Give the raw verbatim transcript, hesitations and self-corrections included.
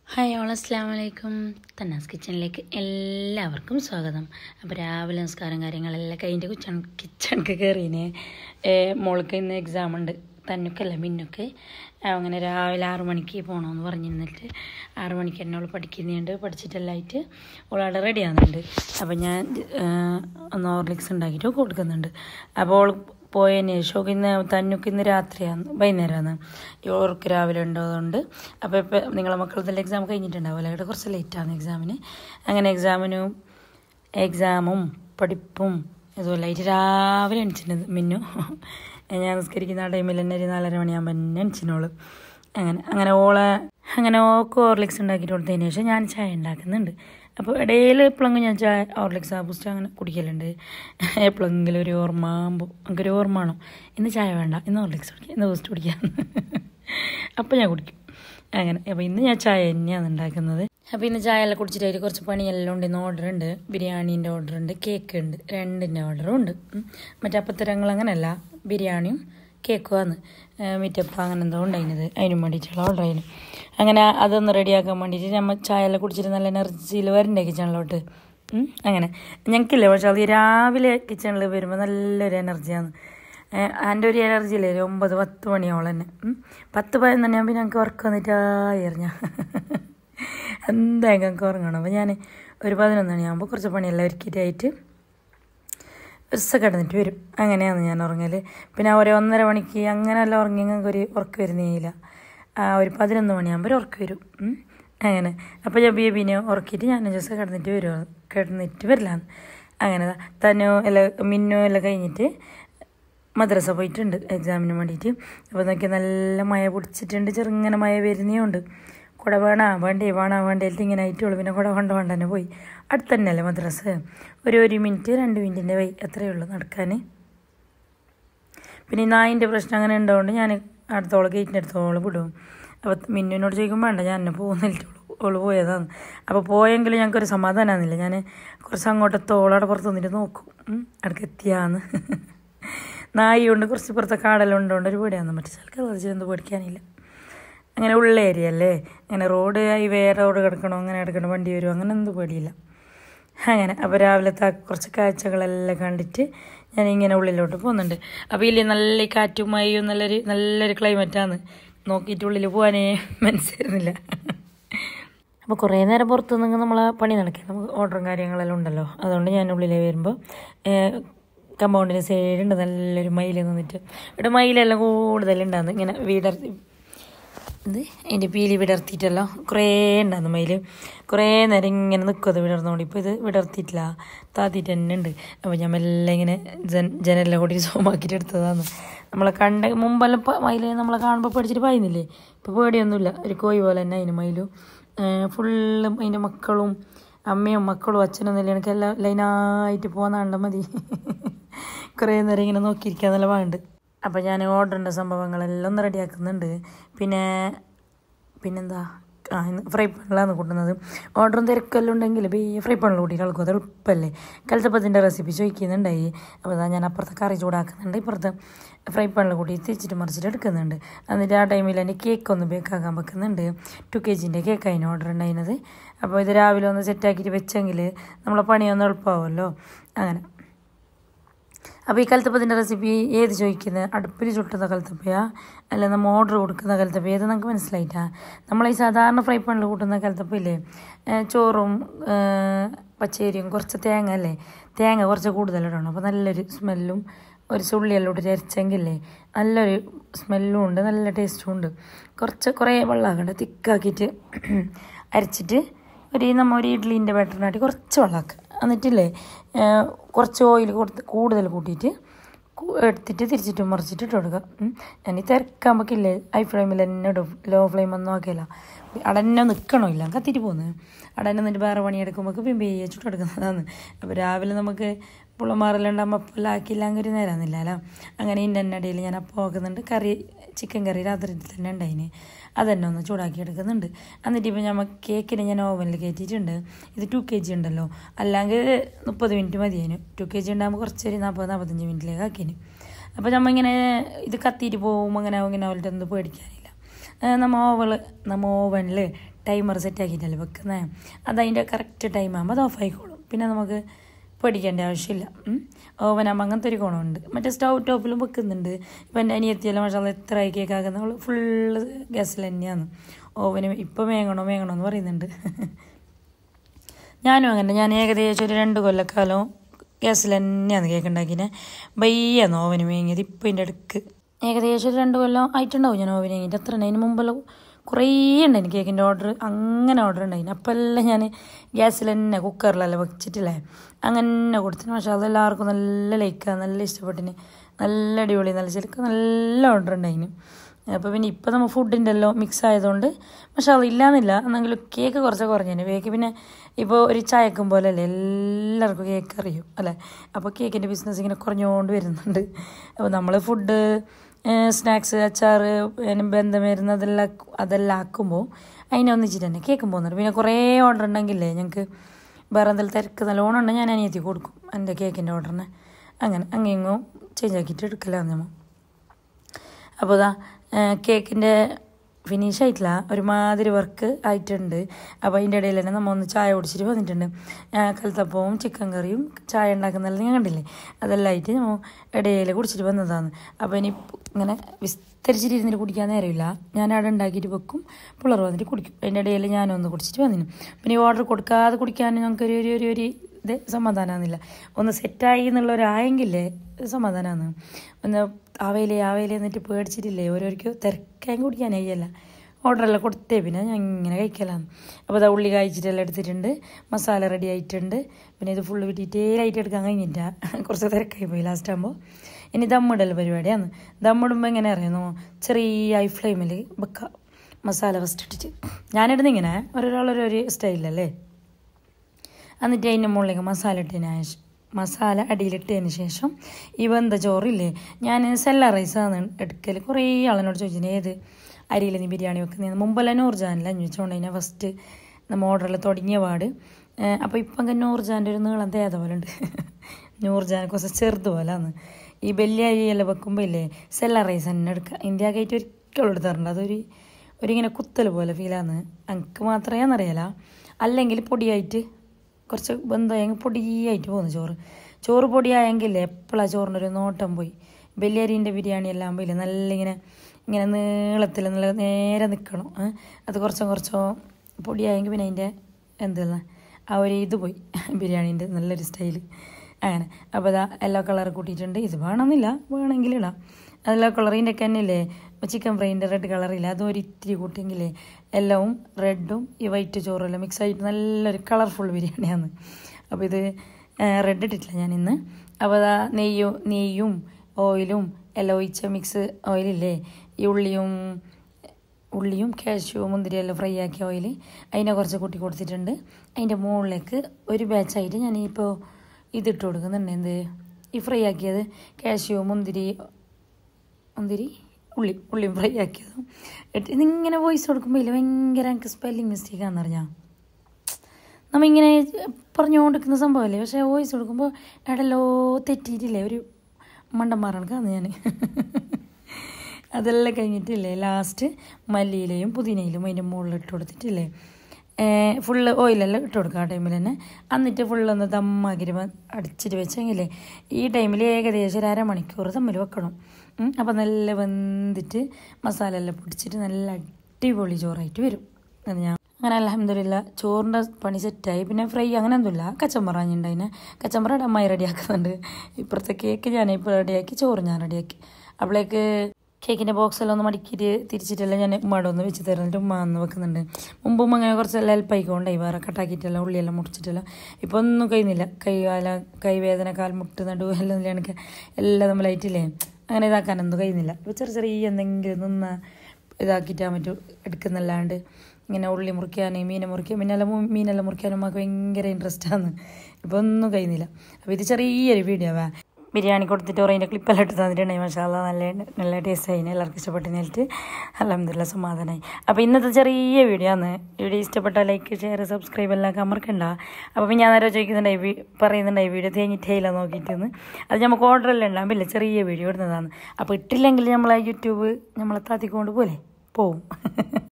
Hi all അസ്സലാമു അലൈക്കും. തന്നാസ് കിച്ചണിലേക്ക് എല്ലാവർക്കും സ്വാഗതം. അപ്പോൾ രാവിലെ നമസ്കാരം കാര്യങ്ങളെല്ലാം കഴിഞ്ഞിട്ട് കിച്ചൺ കിച്ചണിക്ക് കയറിനെ മോൾക്ക് ഇന്ന് എക്സാം ഉണ്ട്. തന്നുക്കല്ല മിന്നൊക്കെ അങ്ങനെ രാവിലെ ആറു മണിക്ക് പോകണമെന്ന് പറഞ്ഞിരുന്നിട്ട് ആറു മണിക്ക് തന്നെ അവൾ പഠിക്കുന്നുണ്ട്. പഠിച്ചിട്ടെല്ലാമായിട്ട് അവളവിടെ റെഡി ആകുന്നുണ്ട്. അപ്പോൾ ഞാൻ ഒന്ന് ഹോർലിക്സ് ഉണ്ടാക്കിയിട്ട് കൊടുക്കുന്നുണ്ട്. അപ്പോൾ അവൾ പോയതിന് ശേഷം ഇന്ന് തന്നുക്ക് ഇന്ന് രാത്രിയാണ് വൈകുന്നേരമാണ് ഇവർക്ക് രാവിലെ ഉണ്ടതുകൊണ്ട്. അപ്പോൾ ഇപ്പോൾ നിങ്ങളെ മക്കളതെല്ലാം എക്സാം കഴിഞ്ഞിട്ടുണ്ടാവുമല്ലോ, ഇവിടെ കുറച്ച് ലേറ്റാണ് എക്സാമിന്. അങ്ങനെ എക്സാമിനും എക്സാമും പഠിപ്പും ഇതുപോലെ ആയിട്ട് രാവിലെ എണിച്ചിട്ടുണ്ട് മിന്നു. ഞാൻ നിസ്കരിക്കുന്ന ആ ടൈമിൽ തന്നെ ഒരു നാലര മണിയാകുമ്പോൾ തന്നെ എണിച്ചിനോള്. അങ്ങനെ അങ്ങനെ ഓളെ അങ്ങനെ ഓക്ക് ഹോർലിക്സ് ഉണ്ടാക്കിയിട്ട് കൊടുത്തതിന് ശേഷം ഞാൻ ചായ ഉണ്ടാക്കുന്നുണ്ട്. അപ്പോൾ ഇടയിൽ എപ്പോഴെങ്കിലും ഞാൻ ചായ ഹോർലിക്സ് ആ ബൂസ്റ്റ് അങ്ങനെ കുടിക്കലുണ്ട്. എപ്പോഴെങ്കിലും ഒരു ഓർമ്മ ആകുമ്പോൾ എനിക്കൊരു ഓർമ്മ ആണോ ഇന്ന് ചായ വേണ്ട, ഇന്ന് ഹോർലിക്സ് കുടിക്കാം, ഇന്ന് ബൂസ്റ്റ് കുടിക്കാം, അപ്പോൾ ഞാൻ കുടിക്കും. അങ്ങനെ അപ്പോൾ ഇന്ന് ഞാൻ ചായ തന്നെയാണ് ഉണ്ടാക്കുന്നത്. അപ്പോൾ ഇന്ന് ചായ എല്ലാം കുടിച്ചിട്ട് കുറച്ച് പണിയെല്ലാം ഉണ്ട്. ഇന്ന് ഓർഡർ ഉണ്ട്, ബിരിയാണീൻ്റെ ഓർഡർ ഉണ്ട്, കേക്ക് ഉണ്ട്, രണ്ടിൻ്റെ ഓർഡറും ഉണ്ട്. മറ്റേ അപ്പത്തരങ്ങൾ അങ്ങനെയല്ല, ബിരിയാണിയും കേക്കുമാണ് മീറ്റപ്പം അങ്ങനെ എന്തോ ഉണ്ടായിരുന്നത്, അതിനും വേണ്ടിയിട്ടുള്ള ഓർഡർ ആയിരുന്നു. അങ്ങനെ അതൊന്ന് റെഡിയാക്കാൻ വേണ്ടിയിട്ട് നമ്മൾ ചായ എല്ലാം കുടിച്ചിട്ട് നല്ല എനർജിയിൽ വരണ്ടേ കിച്ചണിലോട്ട്. അങ്ങനെ ഞങ്ങൾക്കില്ലേ, പക്ഷേ അത് രാവിലെ കിച്ചണിൽ വരുമ്പോൾ നല്ലൊരു എനർജിയാണ്. എൻ്റെ ഒരു എനർജിയില്ലേ ഒരു ഒമ്പത് പത്ത് മണിയോളം തന്നെ പത്ത് പതിനൊന്ന് മണിയാകുമ്പോൾ ഞങ്ങൾക്ക് ഉറക്കം വന്നിട്ടായിരുന്ന എന്തായാലും ഞങ്ങൾക്ക് ഉറങ്ങണം. അപ്പോൾ ഞാൻ ഒരു പതിനൊന്ന് മണിയാകുമ്പോൾ കുറച്ച് പണിയെല്ലാം ഒരുക്കിയിട്ടായിട്ട് ഒരു കിടന്നിട്ട് വരും. അങ്ങനെയാണ് ഞാൻ ഉറങ്ങൽ. പിന്നെ ഒരു ഒന്നര മണിക്ക് അങ്ങനെയെല്ലാം ഉറങ്ങി ഞങ്ങൾക്ക് ഒരു ഉറക്കം വരുന്നേയില്ല. ഒരു പതിനൊന്ന് മണിയാകുമ്പോൾ ഒരു ഉറക്കം വരും. അങ്ങനെ അപ്പോൾ ഞാൻ ബേബീനെ ഉറക്കിയിട്ട് ഞാൻ ദിവസം കിടന്നിട്ട് വരുമോ കിടന്നിട്ട് വരില്ലാന്ന്. അങ്ങനെ തന്നോ എല്ലാം മിന്നോ എല്ലാം കഴിഞ്ഞിട്ട് മദ്രസ പോയിട്ടുണ്ട് എക്സാമിന് വേണ്ടിയിട്ട്. അപ്പോൾ നോക്കിയാൽ നല്ല മഴ പൊടിച്ചിട്ടുണ്ട്, ചെറുങ്ങനെ മഴ വരുന്നേയുണ്ട്. കുട വേണ വേണ്ടേ വേണ വേണ്ടേലിട്ട് ഇങ്ങനെ ആയിട്ടുള്ളൂ. പിന്നെ കുട കൊണ്ട് കൊണ്ട് തന്നെ പോയി. അടുത്ത് തന്നെയല്ലേ മദ്രസ, ഒരു ഒരു മിനിറ്റ് രണ്ട് മിനിറ്റിൻ്റെ വൈ അത്രയേ ഉള്ളൂ നടക്കാൻ. പിന്നെ ഈ നായിൻ്റെ പ്രശ്നം അങ്ങനെ ഉണ്ടാവുകൊണ്ട് ഞാൻ അടുത്തോളം ഗേറ്റിൻ്റെ അടുത്തോളം വിടും. അപ്പോൾ മിന്നുവിനോട് ചോദിക്കും വേണ്ട ഞാൻ എന്നെ പോകുന്നില്ല, ഓള് പോയതാണ്. അപ്പോൾ പോയെങ്കിലും ഞങ്ങൾക്കൊരു സമാധാനമാകുന്നില്ല. ഞാൻ കുറച്ച് അങ്ങോട്ടത്തോളം അവിടെ പുറത്ത് നിന്നിട്ട് നോക്കും അവിടേക്ക് എത്തിയാന്ന്. നായി കൊണ്ട് കുറച്ച് പുറത്തെ കാടെല്ലാം ഉണ്ടോണ്ട് ഒരു പേടിയാന്ന്. മറ്റേ ചിലക്ക് കുറച്ചൊന്നും പേടിക്കാനില്ല. അങ്ങനെ ഉള്ള ഏരിയ അല്ലേ, അങ്ങനെ റോഡ് ഹൈവേ റോഡ് കിടക്കണോ അങ്ങനെ കിടക്കണോ വണ്ടി വരുമോ അങ്ങനെ ഒന്നും പേടിയില്ല. അങ്ങനെ അപ്പോൾ രാവിലത്തെ കുറച്ച് കാഴ്ചകളെല്ലാം കണ്ടിട്ട് ഞാനിങ്ങനെ ഉള്ളിലോട്ട് പോകുന്നുണ്ട്. അപ്പോൾ ഇല്ലേ നല്ല കാറ്റും മഴയും നല്ലൊരു നല്ലൊരു ക്ലൈമറ്റാണ്. നോക്കിയിട്ട് ഉള്ളിൽ പോകാനേ മനസ്സിലായിരുന്നില്ല. അപ്പോൾ കുറേ നേരം പുറത്ത് നിന്ന് നമ്മളെ പണി നടക്കുക, നമുക്ക് ഓർഡറും കാര്യങ്ങളെല്ലാം ഉണ്ടല്ലോ. അതുകൊണ്ട് ഞാൻ ഉള്ളിലേ വരുമ്പോൾ കമ്പൗണ്ടിന് സൈഡുണ്ട് നല്ലൊരു മയിൽ നിന്നിട്ട്. ഇവിടെ മയിലെല്ലാം കൂടുതലുണ്ടാകുന്നു, ഇങ്ങനെ വിടർത്തി ഇത് അതിൻ്റെ പീലി വിടർത്തിയിട്ടല്ലോ കുറേ ഉണ്ടാകുന്നു മയിൽ. കുറേ നേരം ഇങ്ങനെ നിൽക്കും അത് വിടർന്നുകൊണ്ട്. ഇപ്പോൾ ഇത് വിടർത്തിയിട്ടില്ല, താത്തിയിട്ട് തന്നെ ഉണ്ട്. അപ്പോൾ ഞാൻ മെല്ലെ ഇങ്ങനെ ജൻ ജനെല്ലാം കൂടി സോമാക്കിയിട്ട് എടുത്തതാണ്. നമ്മളെ കണ്ട മുമ്പെല്ലാം മയിൽ നമ്മളെ കാണുമ്പോൾ പേടിച്ചിട്ട് പായുന്നില്ലേ, ഇപ്പോൾ പേടിയൊന്നുമില്ല. ഒരു കോഴി പോലെ തന്നെ അതിന് മയിലും ഫുള്ളും അതിൻ്റെ മക്കളും അമ്മയും മക്കളും അച്ഛനും നല്ല എനിക്കെല്ലാം ലൈനായിട്ട് പോകുന്നാണ്ട് മതി. കുറേ നേരം ഇങ്ങനെ നോക്കിയിരിക്കാൻ നല്ല പാടുണ്ട്. അപ്പോൾ ഞാൻ ഓർഡറിൻ്റെ സംഭവങ്ങളെല്ലാം ഒന്ന് റെഡിയാക്കുന്നുണ്ട്. പിന്നെ പിന്നെന്താ ആ ഇന്ന് ഫ്രൈ പാനിലാണ് കൂട്ടുന്നത്. ഓർഡറും തിരക്കെല്ലാം ഉണ്ടെങ്കിൽ ഈ ഫ്രൈ പാനിൽ കൂട്ടിയിട്ട് കളിക്കും, അത് എളുപ്പമല്ലേ. കലത്തപ്പത്തിൻ്റെ റെസിപ്പി ചോദിക്കുന്നുണ്ടായി. അപ്പോൾ അതാ ഞാൻ അപ്പുറത്തെ കറി ചൂടാക്കുന്നുണ്ട്, ഇപ്പുറത്ത് ഫ്രൈ പാനിൽ കൂട്ടി തിരിച്ചിട്ട് മറിച്ചിട്ട് എടുക്കുന്നുണ്ട്. എന്നിട്ട് ആ ടൈമിൽ എൻ്റെ കേക്ക് ഒന്ന് ബേക്കാക്കാൻ വെക്കുന്നുണ്ട്. ടു കെ ജിൻ്റെ കേക്ക് അതിന് ഓർഡർ ഉണ്ടായിരുന്നത്. അപ്പോൾ ഇത് രാവിലെ ഒന്ന് സെറ്റാക്കിയിട്ട് വെച്ചെങ്കിൽ നമ്മളെ പണിയൊന്ന് എളുപ്പമാവുമല്ലോ. അങ്ങനെ അപ്പോൾ ഈ കലത്തപ്പത്തിൻ്റെ റെസിപ്പി ഏത് ചോദിക്കുന്നത്, അടുപ്പിൽ ചുട്ടുന്ന കലത്തപ്പയാ അല്ല നമ്മൾ ഓർഡർ കൊടുക്കുന്ന കലത്തപ്പ ഏത് നമുക്ക് മനസ്സിലായിട്ടാ? നമ്മൾ ഈ സാധാരണ ഫ്രൈ പാനിൽ കൂട്ടുന്ന കലത്തപ്പയില്ലേ, ചോറും പച്ചരിയും കുറച്ച് തേങ്ങ അല്ലേ, തേങ്ങ കുറച്ച് കൂടുതലിടണം. അപ്പോൾ നല്ലൊരു സ്മെല്ലും ഒരു സുള്ളിയെല്ലാം ഇട്ടിട്ട് അരച്ചെങ്കിലേ നല്ലൊരു സ്മെല്ലും ഉണ്ട്, നല്ല ടേസ്റ്റും ഉണ്ട്. കുറച്ച് കുറേ വെള്ളമാക്കണ്ട, തിക്കാക്കിയിട്ട് അരച്ചിട്ട് ഒരു നമ്മൾ ഒരു ഇഡ്ഡലീൻ്റെ ബാറ്ററിനായിട്ട് കുറച്ച് വെള്ളമാക്കുക. എന്നിട്ടില്ലേ കുറച്ച് ഓയിൽ കൊടുത്ത് കൂടുതൽ കൂട്ടിയിട്ട് എടുത്തിട്ട് തിരിച്ചിട്ട് മറിച്ചിട്ട് ഇട്ട് കൊടുക്കുക. ഞാൻ ഈ തിരക്കാകുമ്പോഴേക്കില്ലേ ഹൈ ഫ്ലെയിമിൽ തന്നെ ഇടും, ലോ ഫ്ലെയിം ഒന്നും ആക്കിയില്ല. അവിടെ തന്നെ നിൽക്കണമില്ല, കത്തിയിട്ട് പോകുന്നത് അവിടെ തന്നെ നിന്നിട്ട് വേറെ പണിയെടുക്കുമ്പോൾ പിമ്പേ ചുട്ടെടുക്കുന്നതാണ്. അപ്പോൾ രാവിലെ നമുക്ക് പുള്ളമാറലുണ്ടാകുമ്പോൾ അപ്പോൾ ആക്കിയില്ലെങ്കിൽ ഒരു നേരമാകുന്നില്ലല്ലോ. അങ്ങനെ ഇതിൻ്റെ ഇടയിൽ ഞാൻ അപ്പോൾ ആക്കുന്നുണ്ട്. കറി ചിക്കൻ കറി രാത്രി തന്നെ ഉണ്ടായിന്, അതന്നെ ഒന്ന് ചൂടാക്കി എടുക്കുന്നുണ്ട്. എന്നിട്ട് ഇപ്പോൾ നമ്മൾ കേക്കിന് ഞാൻ ഓവനിൽ കയറ്റിയിട്ടുണ്ട്. ഇത് ടു കെ ജി ഉണ്ടല്ലോ, അല്ലെങ്കിൽ മുപ്പത് മിനിറ്റ് മതിയേനു. ടു കെ ജി ഉണ്ടാകുമ്പോൾ കുറച്ചൊരു നാൽപ്പത് നാൽപ്പത്തഞ്ച് മിനിറ്റിലേക്ക് ആക്കിന്. അപ്പോൾ നമ്മൾ ഇങ്ങനെ ഇത് കത്തിയിട്ട് പോകുമ്പോൾ അങ്ങനെ ഇങ്ങനെ അവരുടെ ഒന്നും പേടിക്കാനില്ല. നമ്മൾ ഓവൾ നമ്മൾ ഓവനിൽ ടൈമർ സെറ്റ് ആക്കിയിട്ടല്ലേ വെക്കുന്നത്. അതതിൻ്റെ കറക്റ്റ് ടൈം ആകുമ്പോൾ അത് ഓഫ് ആയിക്കോളും. പിന്നെ നമുക്ക് പേടിക്കേണ്ട ആവശ്യമില്ല. ഓവനാകുമ്പോൾ അങ്ങനത്തെ ഒരു ഗുണമുണ്ട്. മറ്റേ സ്റ്റൗ ടോപ്പിലും വെക്കുന്നുണ്ട്. ഇപ്പം എൻ്റെ അനിയത്തിയെല്ലാം പക്ഷേ എത്ര ആയി കേക്കാക്കുന്നത് നമ്മൾ ഫുള്ള് ഗ്യാസിൽ തന്നെയാണ്. ഓവന് ഇപ്പം വേങ്ങണോ വേങ്ങണോ എന്ന് പറയുന്നുണ്ട്. ഞാനും അങ്ങനെ ഞാൻ ഏകദേശം ഒരു രണ്ട് കൊല്ലക്കാലം ഗ്യാസിൽ തന്നെയാണ് കേക്ക് ഉണ്ടാക്കിനെ. ബയ്യാന്ന് ഓവന് വേങ്ങിയത്. ഇപ്പം ഇതിൻ്റെ അടുക്ക് ഏകദേശം ഒരു രണ്ട് കൊല്ലം ആയിട്ടുണ്ടാവും ഞാൻ ഓവന് വേങ്ങിയിട്ട്. അത്ര അതിന് മുമ്പെല്ലാം കുറേ ഉണ്ടായിന് കേക്കിൻ്റെ ഓർഡർ. അങ്ങനെ ഓർഡർ ഉണ്ടായിന്. അപ്പം എല്ലാം ഞാൻ ഗ്യാസിൽ തന്നെ കുക്കറിലെല്ലാം വെച്ചിട്ടില്ലേ അങ്ങനെ കൊടുത്തിന്. പക്ഷേ അതെല്ലാവർക്കും നല്ല ലൈക്കാണ്, നല്ല ഇഷ്ടപ്പെട്ടിന്, നല്ല അടിപൊളി, നല്ല ശരിക്കും നല്ല ഓർഡർ ഉണ്ടായിന്. അപ്പോൾ പിന്നെ ഇപ്പം നമ്മൾ ഫുഡിൻ്റെ എല്ലാം മിക്സ് ആയതുകൊണ്ട് പക്ഷേ അതില്ലാന്നില്ല. എന്നെങ്കിലും കേക്ക് കുറച്ച് കുറഞ്ഞേനെ. കേക്ക് പിന്നെ ഇപ്പോൾ ഒരു ചായക്കും പോലെ അല്ലേ എല്ലാവർക്കും കേക്ക് അറിയും അല്ലേ. അപ്പോൾ കേക്കിൻ്റെ ബിസിനസ് ഇങ്ങനെ കുറഞ്ഞുകൊണ്ട് വരുന്നുണ്ട്. അപ്പോൾ നമ്മൾ ഫുഡ് സ്നാക്സ് അച്ചാർ ബന്ധം വരുന്ന അതെല്ലാം അതെല്ലാം ആക്കുമ്പോൾ അതിനെ ഒന്നിച്ചിട്ട് തന്നെ കേൾക്കും പോകുന്നുണ്ട്. പിന്നെ കുറേ ഓർഡർ ഉണ്ടെങ്കിലേ ഞങ്ങൾക്ക് വേറെ എന്തെങ്കിലും തിരക്ക് നല്ലോണം ഉണ്ട് ഞാൻ അനിയത്തി കൊടുക്കും എൻ്റെ കേക്കിൻ്റെ ഓർഡറിന്. അങ്ങനെ അങ്ങെങ്ങും ചേഞ്ച് ആക്കിയിട്ട് എടുക്കലാന്ന് നമ്മൾ. അപ്പോൾ ഇതാ കേക്കിൻ്റെ ഫിനിഷ് ആയിട്ടില്ല, ഒരുമാതിരി വർക്ക് ആയിട്ടുണ്ട്. അപ്പോൾ അതിൻ്റെ ഇടയിൽ തന്നെ നമ്മൾ ഒന്ന് ചായ കുടിച്ചിട്ട് വന്നിട്ടുണ്ട്. കൽത്തപ്പവും ചിക്കൻ കറിയും ചായ ഉണ്ടാക്കുന്നതെല്ലാം ഞാൻ കണ്ടില്ലേ, അതെല്ലാം ആയിട്ട് നമ്മൾ ഇടയിൽ കുടിച്ചിട്ട് വന്നതാണ്. അപ്പോൾ ഇനി ഇങ്ങനെ വിസ്തരിച്ചിട്ട് ഇരുന്നിട്ട് കുടിക്കാൻ നേരമില്ല. ഞാൻ അവിടെ ഉണ്ടാക്കിയിട്ട് വെക്കും, പിള്ളേർ വന്നിട്ട് കുടിക്കും. അതിൻ്റെ ഇടയിൽ ഞാനൊന്ന് കുടിച്ചിട്ട് വന്നിന്. പിന്നെ ഈ ഓർഡർ കൊടുക്കാതെ കുടിക്കാൻ ഞങ്ങൾക്കൊരു ഒരു ഒരു ഒരു ഇത് സമാധാനമാകുന്നില്ല. ഒന്ന് സെറ്റായി എന്നുള്ളവരായെങ്കിലേ സമാധാനമാണ്. ഒന്ന് ആവേലേ ആവേലേ എന്നിട്ട് പേടിച്ചിട്ടില്ലേ ഓരോരിക്കും തിരക്കായും കുടിക്കാനായില്ല. ഓർഡറെല്ലാം കൊടുത്തേ പിന്നെ ഞാൻ ഇങ്ങനെ കഴിക്കലാണ്. അപ്പോൾ അത് ഉള്ളി കായ്ച്ചിട്ടെല്ലാം എടുത്തിട്ടുണ്ട്, മസാല റെഡി ആയിട്ടുണ്ട്. പിന്നെ ഇത് ഫുള്ള് ഡീറ്റെയിൽ ആയിട്ട് എടുക്കാൻ കഴിഞ്ഞില്ല, കുറച്ച് തിരക്കായി പോയി ലാസ്റ്റ് ആകുമ്പോൾ. ഇനി ദമ്മിടൽ പരിപാടിയാണ്. ദമ്മിടുമ്പോൾ എങ്ങനെ അറിയുന്നു, ചെറിയ ഹൈ ഫ്ലെയിമിൽ വെക്കുക, മസാല ഫസ്റ്റ് ഇട്ടിട്ട്. ഞാനിടുന്ന ഇങ്ങനെ ഓരോരാളൊരു സ്റ്റൈലല്ലേ. എന്നിട്ട് അതിൻ്റെ മുകളിലേക്ക് മസാല ഇട്ടതിന് ശേഷം മസാല അടിയിലിട്ടതിന് ശേഷം ഈ വെന്ത ചോറില്ലേ, ഞാൻ സെല്ല റൈസാണ് എടുക്കൽ. കുറേ ആളിനോട് ചോദിച്ചിന് ഏത് അരിയിൽ നീ ബിരിയാണി വെക്കുന്നത്. മുമ്പെല്ലാം നൂർജാനില്ല അന്വേഷിച്ചുകൊണ്ട് കഴിഞ്ഞാൽ ഫസ്റ്റ് നമ്മൾ ഓർഡറിൽ തുടങ്ങിയ പാട്. അപ്പോൾ ഇപ്പം അങ്ങനെ നൂർജാൻ്റെ ഒരു നീളം തേത പോലെ ഉണ്ട്. നൂർജാൻ കുറച്ച് ചെറുത് പോലെയാണ്. ഈ വലിയ അരിയെല്ലാം വെക്കുമ്പോൾ ഇല്ലേ സെല്ല റൈസ് തന്നെ എടുക്കുക. ഇന്ത്യ ഗേറ്റ് ഒരിക്കലും എടുത്താറുണ്ട്. അതൊരു ഒരിങ്ങനെ കുത്തൽ പോലെ ഫീലാണ്. എനിക്ക് മാത്രമേ എന്നറിയില്ല. അല്ലെങ്കിൽ പൊടിയായിട്ട് കുറച്ച് ബന്ധമായെങ്കിൽ പൊടിയായിട്ട് പോകുന്നു ചോറ്. ചോറ് പൊടിയായെങ്കിൽ എപ്പോഴാണ് ചോറിൻ്റെ ഒരു നോട്ടം പോയി. വലിയ അരിൻ്റെ ബിരിയാണി എല്ലാം പോയില്ലേ നല്ല ഇങ്ങനെ ഇങ്ങനെ നീളത്തിൽ നല്ല നേരെ നിൽക്കണം. അത് കുറച്ചോ കുറച്ചോ പൊടിയായെങ്കിൽ പിന്നെ അതിൻ്റെ എന്തെല്ലാം ആ ഒരു ഇത് പോയി ബിരിയാണീൻ്റെ നല്ലൊരു സ്റ്റൈല് അങ്ങനെ. അപ്പോൾ അതാ യെല്ലോ കളർ കൂട്ടിയിട്ടുണ്ട്. ഇത് വേണമെന്നില്ല, വേണമെങ്കിൽ ഇടാം. യെല്ലോ കളറിൻ്റെ ഒക്കെ തന്നെ ഇല്ലേ ചിക്കൻ ഫ്രൈൻ്റെ റെഡ് കളറില്ല, അതും ഒരു ഇത്തിരി കൂട്ടിയെങ്കിലേ എല്ലാവും റെഡും ഈ വൈറ്റ് ചോറെല്ലാം മിക്സ് ആയിട്ട് നല്ലൊരു കളർഫുൾ ബിരിയാണിയാണ്. അപ്പോൾ ഇത് റെഡ് ഇട്ടിട്ടില്ല ഞാൻ ഇന്ന്. അപ്പോൾ അതാ നെയ്യും നെയ്യും ഓയിലും എല്ലാം ഒഴിച്ച മിക്സ് ഓയിലില്ലേ, ഈ ഉള്ളിയും ഉള്ളിയും കാഷ്യൂ മുന്തിരിയെല്ലാം ഫ്രൈ ആക്കിയ ഓയിൽ അതിനെ കുറച്ച് കൂട്ടി കൊടുത്തിട്ടുണ്ട്. അതിൻ്റെ മുകളിലേക്ക് ഒരു ബാച്ചായിട്ട് ഞാൻ ഇപ്പോൾ ഇതിട്ട് കൊടുക്കുന്നുണ്ട്. എന്ത് ഈ ഫ്രൈ ആക്കിയത് കാഷ്യൂ മുന്തിരി മുന്തിരി ഉള്ളി ഉള്ളിയും ഫ്രൈ ആക്കിയതും ഇട്ട് ഇതിങ്ങനെ വോയിസ് കൊടുക്കുമ്പോൾ ഇല്ല ഭയങ്കര എനിക്ക് സ്പെല്ലിങ് മിസ്റ്റേക്കാന്ന് പറഞ്ഞാൽ നമ്മൾ ഇങ്ങനെ പറഞ്ഞുകൊണ്ടിരിക്കുന്ന സംഭവമല്ലേ. പക്ഷേ വോയിസ് കൊടുക്കുമ്പോൾ ഇടലോ തെറ്റിയിട്ടില്ലേ ഒരു മണ്ടന്മാറാണ് ഞാൻ. അതെല്ലാം കഴിഞ്ഞിട്ടില്ലേ ലാസ്റ്റ് മല്ലിയിലയും പുതിനയിലും അതിൻ്റെ മുകളിൽ ഇട്ട് കൊടുത്തിട്ടില്ലേ ഫുള്ള് ഓയിലെല്ലാം ഇട്ട് കൊടുക്കുക ആ ടൈമിൽ തന്നെ. എന്നിട്ട് ഫുള്ളൊന്ന് ദമ്മാക്കിയിട്ട് അടിച്ചിട്ട് വെച്ചെങ്കിലേ ഈ ടൈമിൽ ഏകദേശം ഒരു അരമണിക്കൂർ തമ്മിൽ വെക്കണം. അപ്പോൾ നല്ല വെന്തിട്ട് മസാല എല്ലാം പൊടിച്ചിട്ട് നല്ല അടിപൊളി ചോറായിട്ട് വരും. അത് ഞാൻ അങ്ങനെ അൽഹംദുലില്ലാ ചോറിൻ്റെ പണി സെറ്റായി. പിന്നെ ഫ്രൈ അങ്ങനെ ഒന്നുമില്ല, കച്ചമ്പറാഞ്ഞുണ്ടതിനെ കച്ചമ്പറ അമ്മായി റെഡിയാക്കുന്നുണ്ട്. ഇപ്പുറത്തെ കേക്ക് ഞാൻ ഇപ്പോൾ റെഡിയാക്കി, ചോറ് ഞാൻ റെഡിയാക്കി. അപ്പോഴേക്ക് കേക്കിൻ്റെ ബോക്സെല്ലാം ഒന്ന് മടക്കിയിട്ട് തിരിച്ചിട്ടെല്ലാം ഞാൻ ഉമ്മയുടെ ഒന്ന് വെച്ച് തരുന്നിട്ട് ഉമ്മ ഒന്ന് വെക്കുന്നുണ്ട്. മുമ്പും അങ്ങനെ കുറച്ചെല്ലാം ഹെൽപ്പായിക്കൊണ്ടായി വേറെ കട്ടാക്കിയിട്ടെല്ലാം ഉള്ളിയെല്ലാം മുറിച്ചിട്ടെല്ലാം. ഇപ്പോൾ ഒന്നും കഴിയുന്നില്ല, കൈ കാല കൈവേദന കാൽ മുട്ട് നടു എല്ലാം എനിക്ക് എല്ലാം നമ്മളായിട്ടില്ലേ അങ്ങനെ ഇതാക്കാനൊന്നും കഴിയുന്നില്ല. ഇപ്പോൾ ചെറിയ ചെറിയ എന്തെങ്കിലും നിന്ന് ഇതാക്കിയിട്ടാൻ പറ്റും എടുക്കുന്നല്ലാണ്ട് ഇങ്ങനെ ഉള്ളി മുറിക്കാൻ മീനെ മുറിക്കാൻ പിന്നെല്ലാം മീനെല്ലാം മുറിക്കാനും നമുക്ക് ഭയങ്കര ഇൻട്രസ്റ്റാണ്. ഇപ്പോൾ ഒന്നും കഴിയുന്നില്ല. അപ്പോൾ ഇത് ചെറിയൊരു വീഡിയോ വാ ബിരിയാണി കൊടുത്തിട്ട് ഓരോ ക്ലിപ്പെല്ലാം ഇട്ട് തന്നിട്ടുണ്ടായി. മാഷാ അല്ലാ നല്ല നല്ല ടേസ്റ്റ് ആയിന്, എല്ലാവർക്കും ഇഷ്ടപ്പെട്ട് നേരിട്ട് അൽഹംദുലില്ലാ സമാധാനമായി. അപ്പോൾ ഇന്നത്തെ ചെറിയ വീഡിയോ ആണ്. വീഡിയോ ഇഷ്ടപ്പെട്ടാൽ ലൈക്ക് ഷെയർ സബ്സ്ക്രൈബ് എല്ലാം മറക്കണ്ട. അപ്പോൾ ഞാൻ നേരെ ചോദിക്കുന്നുണ്ടായി പറയുന്നുണ്ടായി വീഡിയോ തേഞ്ഞിട്ടേയില്ല നോക്കിയിട്ടെന്ന്. അത് നമുക്ക് ഓർഡറെല്ലാം ഉണ്ടാകുമ്പോൾ ചെറിയ വീഡിയോ ഇടുന്നതാണ്. അപ്പോൾ ഇട്ടില്ലെങ്കിൽ നമ്മളെ യൂട്യൂബ് നമ്മളെ താത്തിക്കൊണ്ട് പോലെ പോവും.